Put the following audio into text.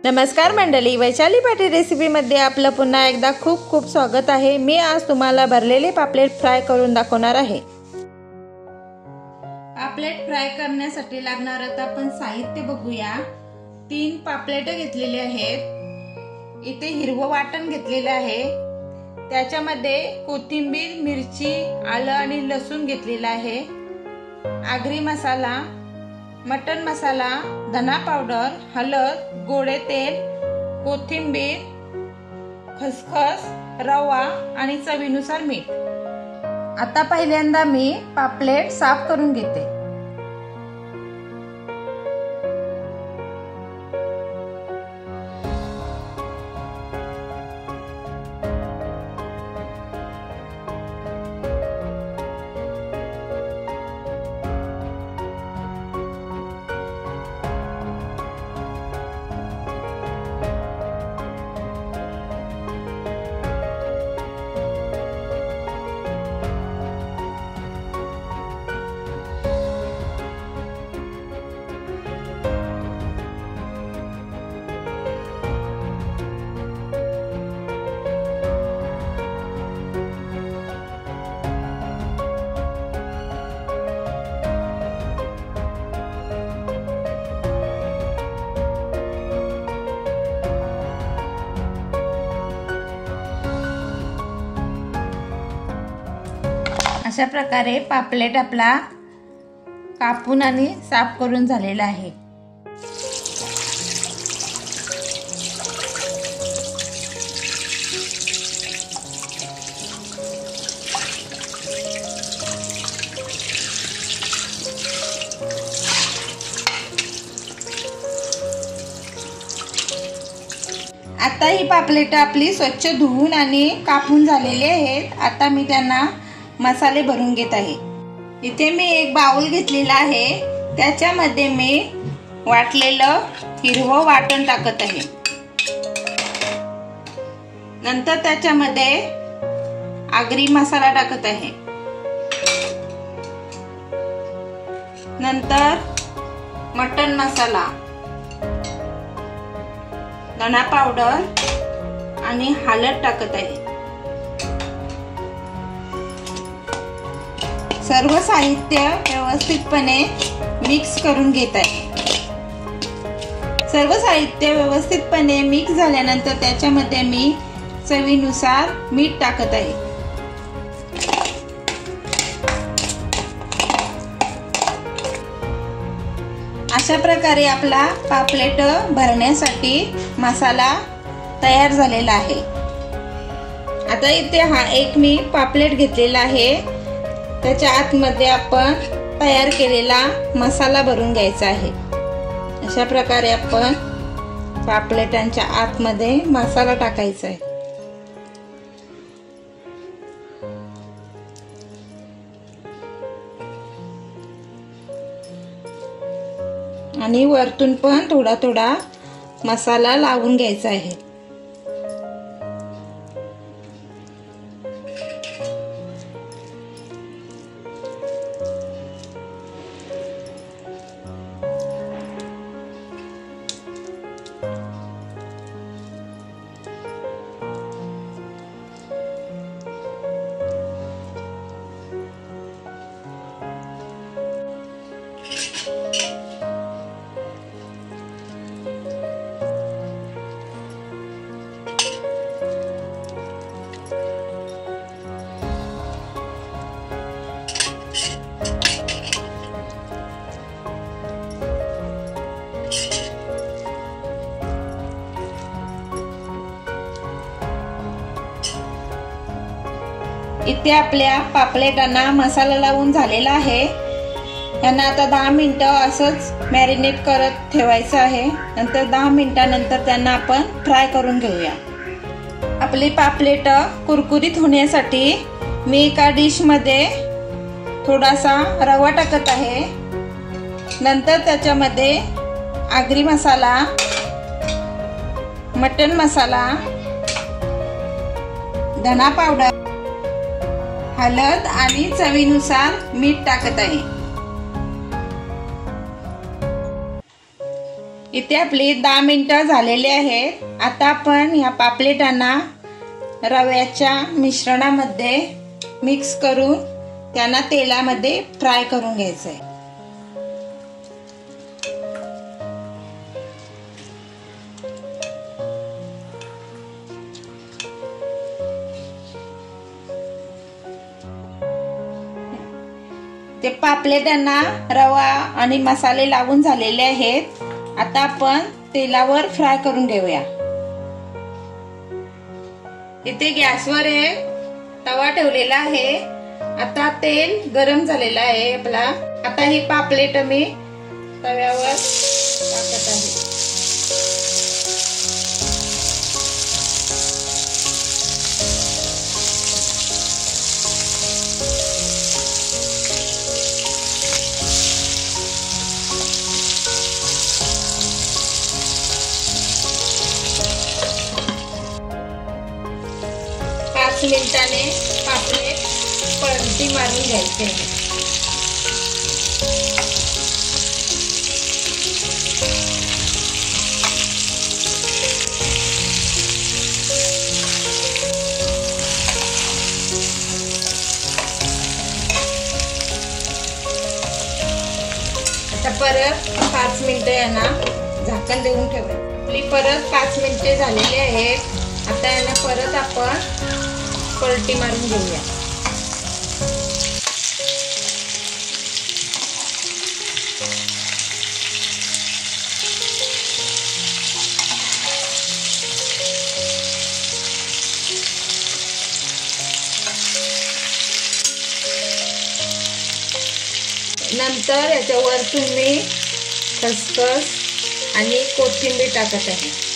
नमस्कार मंडळी, वैशाली पाटील रेसिपीमध्ये आपलं पुन्हा एकदा खूप खूप स्वागत आहे। मी आज तुम्हाला भरलेले पापलेट फ्राय करून दाखवणार आहे। पापलेट फ्राय करण्यासाठी लागणार आता आपण साहित्य बघूया। 3 पापलेट घेतलेले आहेत। इथे हिरवं वाटण घेतलेले आहे। त्याच्यामध्ये कोथिंबीर, मिरची, आलं आणि लसूण घेतलेला आहे। आगरी मसाला, मटन मसाला, धना पावडर, हळद, गोडे तेल, कोथिंबीर, खसखस, रवा आणि चवीनुसार मीठ। आता पहिल्यांदा मी पापलेट साफ करून घेते। अशा प्रकारे पापलेट आपला कापून आणि साफ करून झालेला आहे। आता ही पापलेट आपली स्वच्छ धुवून आणि कापून झालेली आहेत। आता मी त्यांना मसाले भरून घेत आहे। इथे मी एक बाउल घेतलेला आहे। त्याच्यामध्ये मी वाटलेलं हिरवं वाटण टाकत आहे। नंतर त्याच्यामध्ये आगरी मसाला टाकत आहे। नंतर मटन मसाला, धना पावडर आणि हळद टाकत आहे। सर्व साहित्य व्यवस्थितपणे मिक्स करून घेत आहे। सर्व साहित्य व्यवस्थितपणे मिक्स झाल्यानंतर त्याच्यामध्ये मी चवीनुसार मीठ टाकत आहे। अशा प्रकारे आपला पापलेट भरण्यासाठी मसाला तयार झालेला आहे। आता इथे हा एक मी पापलेट घेतलेला आहे। त्याच्या आतमध्ये आपण तयार केलेला मसाला भरून घ्यायचा आहे। अशा प्रकारे आपण पापलेटांच्या आतमध्ये मसाला टाकायचा आहे आणि वरतून पण थोडा थोडा मसाला लावून घ्यायचा आहे। इथे आपल्या पापलेटांना मसाला लावून झालेला आहे। यांना आता 10 मिनिटं असंच मॅरिनेट करत ठेवायचं आहे। नंतर 10 मिनिटांनंतर त्यांना आपण फ्राय करून घेऊया। आपली पापलेट कुरकुरीत होण्यासाठी मी एका डिश मध्ये थोडासा रवा टाकत आहे। नंतर त्याच्यामध्ये आगरी मसाला, मटन मसाला, धना पावडर, हळद आणि चवीनुसार मीठ टाकत आहे। इथे आपली 10 मिनिटं झालेली आहेत. आता आपण ह्या पापलेटांना रव्याच्या मिश्रणामध्ये मिक्स करून त्यांना तेलामध्ये फ्राय करून घ्यायचंय. ते पापलेटांना रवा आणि मसाले लागून झालेले आहेत. आता आपण तेलावर फ्राय करून घेऊया. इथे गॅसवर एक तवा ठेवलेला आहे. आता तेल गरम झालेलं आहे आपला. आता ही पापलेट मी तव्यावर टाकत आहे. मिनिटाने पापलेट पलटी मारून घ्यायचे. आता परत 5 मिनिटं यांना झाकण देऊन ठेवायचं. आपली परत 5 मिनिटे झालेली आहेत. आता यांना परत आपण पलटी मारून घेऊया. नंतर याच्यावर तुम्ही खसखस आणि कोथिंबीर टाकत आहे.